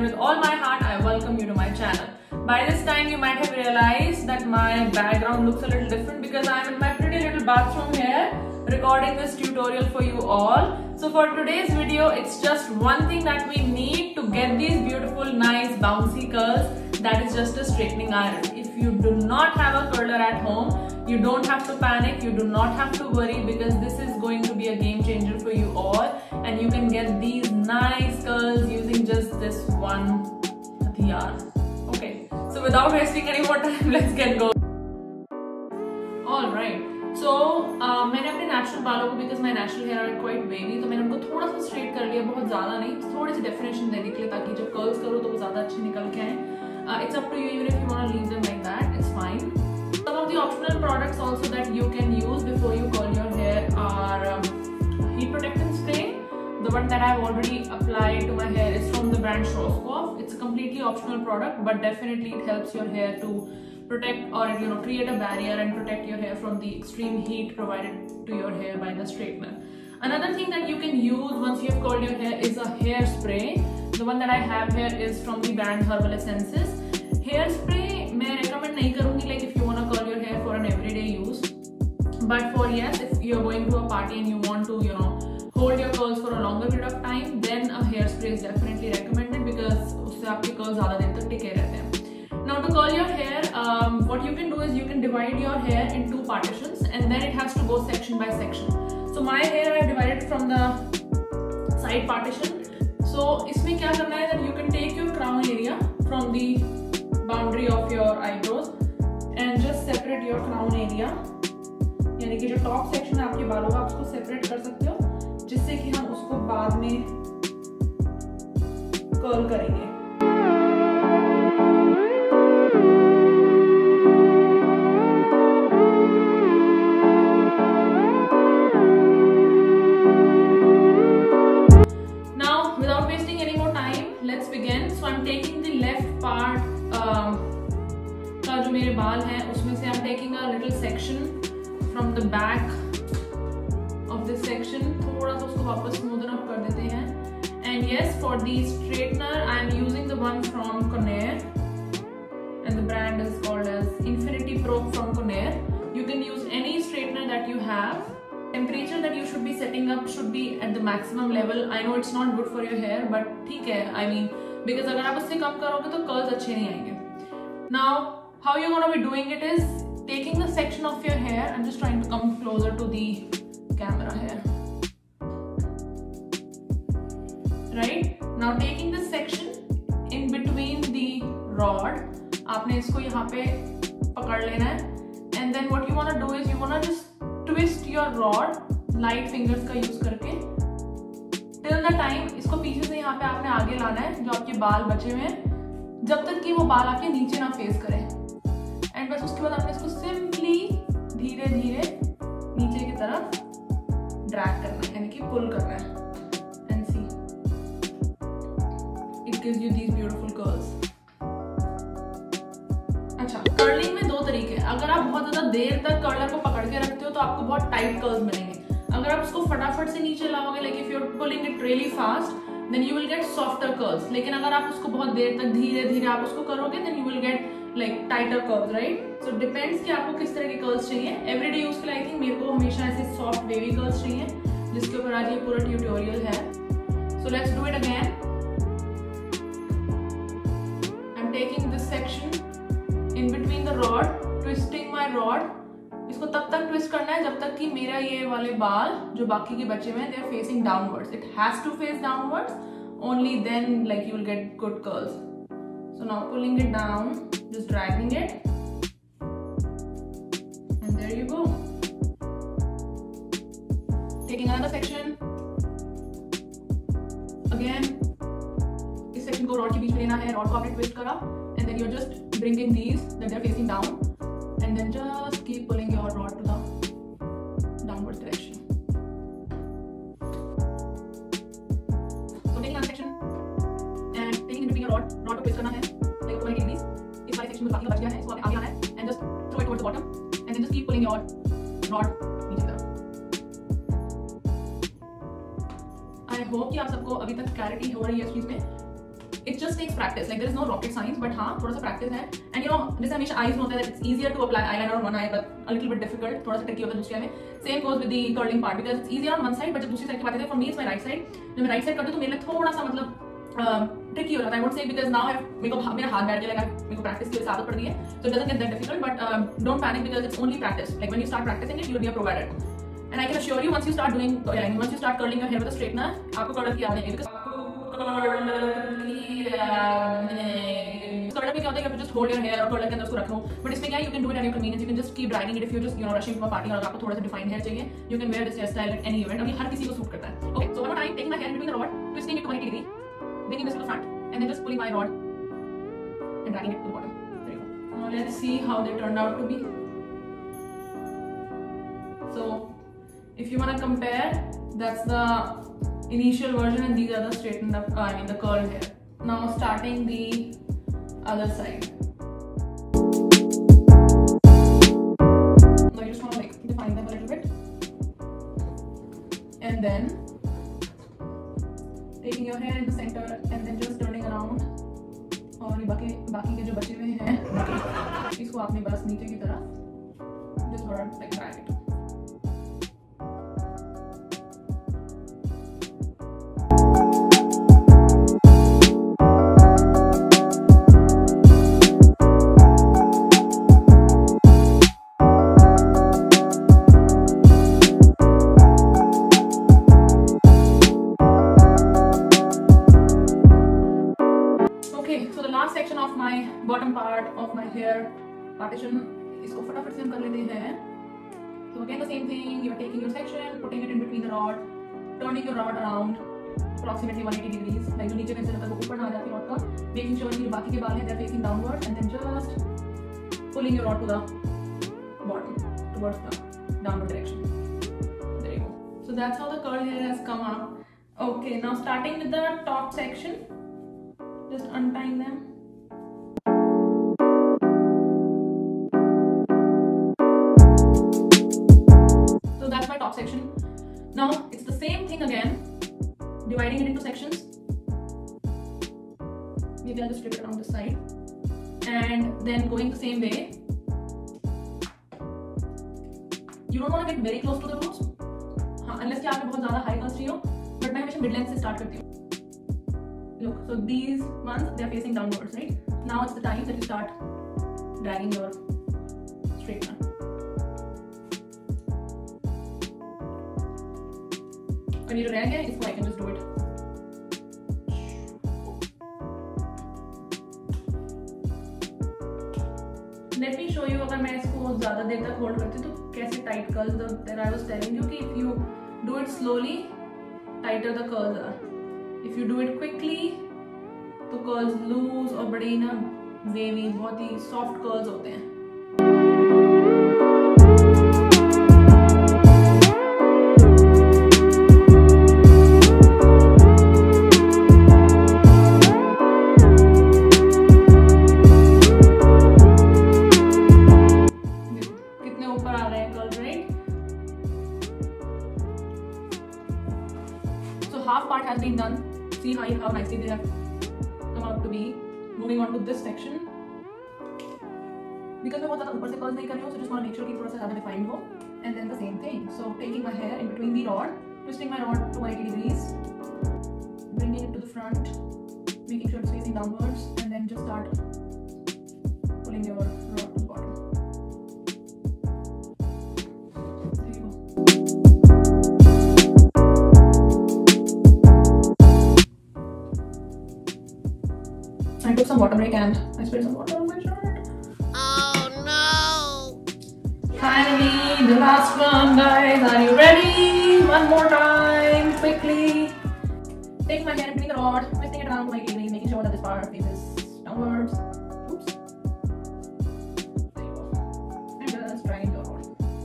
with all my heart I welcome you to my channel. By this time you might have realized that my background looks a little different because I am in my pretty little bathroom here recording this tutorial for you all. So for today's video, it's just one thing that we need to get these beautiful, nice, bouncy curls. That is just a straightening iron. If you do not have a curler at home, you don't have to panic, you do not have to worry, because this is going to be a game changer for you all, and you can get these nice curls using just this one hatiyar. Okay, so without wasting any more time, let's get going. Alright, so मैंने अपने natural बालों को, because my natural hair are quite wavy, तो मैंने उनको थोड़ा सा straight कर लिया, बहुत ज़्यादा नहीं, थोड़ी सी डेफिनेशन देने के लिए, ताकि जब कर्ल्स करो तो वो ज़्यादा अच्छे निकल के आए. It's up to you, even if you want to leave them like that, it's fine. Some of the optional products also that you can use before you curl your hair are heat protectant spray. The one that I've already applied to my hair is from the brand Schwarzkopf. It's a completely optional product, but definitely it helps your hair to protect, or create a barrier and protect your hair from the extreme heat provided to your hair by the straightener. Another thing that you can use once you have curled your hair is a hairspray. The one that I have here is from the brand Herbal Essences. Hairspray मैं recommend नहीं करूँगी, like if you want to curl your hair for an everyday use. But for yes, if you're going to a party and you want to hold your curls for a longer period of time, then a hairspray is definitely recommended, because उससे आपके curls ज़्यादा देर तक टिके रहते हैं. Now to curl your hair, what you can do is you can divide your hair in two partitions, and then it has to go section by section. So my hair I have divided from the side partition. So इसमें क्या करना है, that you can take your crown area from the boundary of your eyebrows and just separate your crown area. यानी कि जो top section है आपके बालों का, आप उसको सेपरेट कर सकते हो, जिससे कि हम उसको बाद में कर्ल करेंगे. जो मेरे बाल हैं उसमें से I'm taking a little section from the back of this section, थोड़ा सा उसको वापस smoothen up कर देते हैं. And yes, for the straightener I am using the one from Conair, and the brand is called as Infinity Pro from Conair. You can use any straightener that you have. Temperature that you should be setting up should be at the maximum level. I know it's not good for your hair, but ठीक है, I mean, because अगर आप उससे कम करोगे तो curls अच्छे नहीं आएंगे. Now, how you're going to be doing it is taking the section of your hair. I'm just trying to come closer to the camera here. Right? Now taking this section in between the rod, आपने इसको यहाँ पे पकड़ लेना है. And then what you want to do is you want to just twist your rod light fingers का use करके till the time, इसको पीछे से यहाँ पे आपने आगे लाना है, जो आपके बाल बचे हुए हैं, जब तक कि वो बाल आपके नीचे ना फेस करें. एंड बस उसके बाद आपने इसको सिंपली धीरे धीरे नीचे की तरफ ड्रैग करना है, यानी कि पुल करना है. And see, it gives you these beautiful curls. अच्छा, कर्लिंग में दो तरीके हैं. अगर आप बहुत ज्यादा देर तक कर्लर को पकड़ के रखते हो तो आपको बहुत टाइट कर्ल्स मिलेंगे. अगर आप उसको फटाफट से नीचे लाओगे, like if you are pulling it really fast, then you will get softer curls. लेकिन अगर आप उसको बहुत देर तक धीरे धीरे आप उसको करोगे, then you will get like tighter curls, right? So depends कि आपको किस तरह के curls चाहिए. Everyday use के लिए I think मेरे को हमेशा ऐसे soft wavy curls चाहिए, जिसके ऊपर आज ये पूरा tutorial है. So let's do it again. I'm taking this section in between the rod, twisting my rod. इसको तब तक ट्विस्ट करना है जब तक कि मेरा ये वाले बाल जो बाकी के बचे हुए हैं, they are facing downwards. It has to face downwards. Only then, like, you will get good curls. So now pulling it down, just dragging it, and there you go. Taking another section. Again, इस section को rod के बीच में लेना है, rod को आपने twist करा, and then you're just bringing these that they're facing down. And then just keep pulling your rod to the downward direction. So taking another section and taking in between your rod को twist करना है, like 20 degrees. इस वाले section में बाकी का बच गया है, इसको आपने आगे लाना है and just throw it towards the bottom, and then just keep pulling your rod नीचे की तरफ. I hope कि आप सबको अभी तक clarity हो रही है इस चीज में. it just takes practice. Like there is no rocket science, but हाँ थोड़ा सा practice है. And you know, जैसे हमेशा eyes में होता है that it's easier to apply eyeliner on one eye, but a little bit difficult. थोड़ा सा tricky होता है दूसरे में. Same goes with the curling part because it's easier on one side, but जब दूसरी side की बात करते हैं, for me it's my right side. जब मैं right side करती हूँ तो मेरे लिए थोड़ा सा मतलब tricky हो जाता है. I would say because now मेरा हाथ बैठ गया, like मेरे को practice की आदत पड़ गई है, so it doesn't get that difficult. But don't panic because it's only practice. Like when you start practicing it, you'll be a pro at it. And I can assure you, once you start curling your hair with a straightener, आपको curl की याद नहीं आएगी. Curl में क्या होता है कि आप just hold your hair और कर्ल के अंदर उसको रख लो. But इसमें क्या है, you can do it at your convenience. You can just keep dragging it if you're just rushing from a party और आपको थोड़ा सा defined hair चाहिए. You can wear this hairstyle at any event. अभी हर किसी को सूट करता है. Okay, so one more time, taking my hair in between the rod, twisting it to 180 degree, bringing this to the front, and then just pulling my rod and dragging it to the bottom. There you go. Now let's see how they turned out to be. So if you want to compare, that's the initial version and these are the straightened up, the curled hair. Now starting the other side. Now you just want to like define them a little bit. And then taking your hair in the center and then just turning around. और ये बाकी के जो बचे हुए हैं इसको आपने बस नीचे की तरफ just थोड़ा like drag it. Section of my bottom part of my hair partition, इसको फटाफट से हम कर लेते हैं. So again the same thing, you are taking your section, putting it in between the rod, turning your rod around approximately 180 degrees, like जो नीचे में से तक ऊपर ना आ जाती रॉड का, making sure कि बाकी के बाल हैं they are facing downwards, and then just pulling your rod to the bottom towards the downward direction. There you go. So that's how the curl hair has come out. Okay, now starting with the top section, just untying them. Section. Now it's the same thing again, dividing it into sections. Maybe I'll just strip it around this side and then going the same way. You don't want to get very close to the roots, unless कि आपने बहुत ज़्यादा high curls चाहिए हो. But मैं हमेशा mid length से start करती हूँ. Look, so these ones they are facing downwards, right? Now it's the time that you start dragging your straightener. और ये जो रह गया है इसको I can just do it. Let me show you अगर मैं इसको ज़्यादा देर तक होल्ड करती हूँ तो कैसे tight curls that I was telling you कि if you do it slowly, tighter the curls are. If you do it quickly, तो कर्ल्स लूज और बड़े ना वेवी बहुत ही सॉफ्ट कर्ल्स होते हैं. Half part has been done. See how nicely they have come out to be. Moving on to this section. Because मैं बहुत ज़्यादा ऊपर से curls नहीं कर रही हूँ, so just want to make sure कि थोड़ा सा ज़्यादा defined हो. And then the same thing. So taking my hair in between the rod, twisting my rod to 180 degrees, bringing it to the front, making sure it's facing downwards, and then just start pulling your rod to the bottom. There you go. I took some water break and I sprayed some water on my shirt. Oh no! Finally, the last one, guys. Are you ready? One more time, quickly. Take my hair in between the rod, twisting it around to my kidneys, making sure that this part faces downwards. Oops. There you go. And just dragging your rod.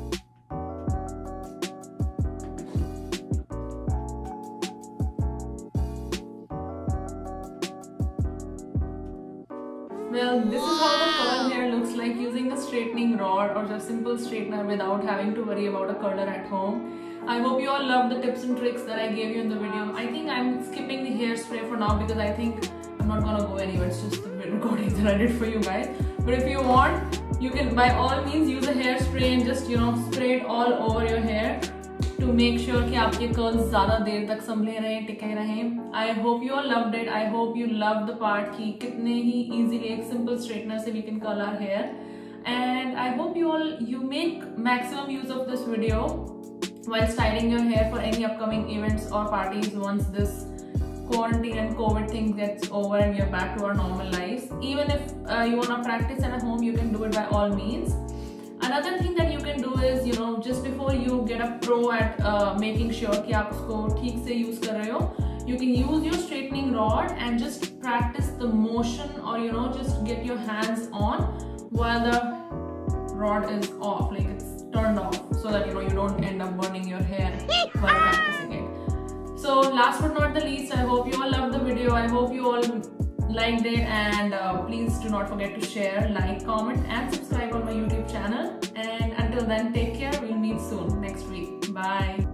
Well, this is how the curl hair looks like using a straightening rod or just simple straightener without having to worry about a curler at home. I hope you all loved the tips and tricks that I gave you in the video. I think I'm skipping the hairspray for now because I think I'm not gonna go anywhere. It's just the recording that I did for you guys. But if you want, you can by all means use a hairspray and just spray it all over your hair to make sure कि आपके curls ज़्यादा देर तक संभले रहें, टिके रहें. I hope you all loved it. I hope you loved the part कि कितने ही easily एक simple straightener से we can curl our hair. And I hope you make maximum use of this video while styling your hair for any upcoming events or parties once this quarantine and COVID thing gets over and we are back to our normal lives. Even if you want to practice at home, you can do it by all means. Another thing that you can do is, just before you get a pro at making sure कि आप उसको ठीक से use कर रहे हो, you can use your straightening rod and just practice the motion, or just get your hands on while the rod is off, like it's turned off, so that you don't end up burning your hair while practicing it. So last but not the least, I hope you all loved the video. I hope you all liked it, and please do not forget to share, like, comment and subscribe on my YouTube channel. And until then, take care. We'll meet soon next week. Bye.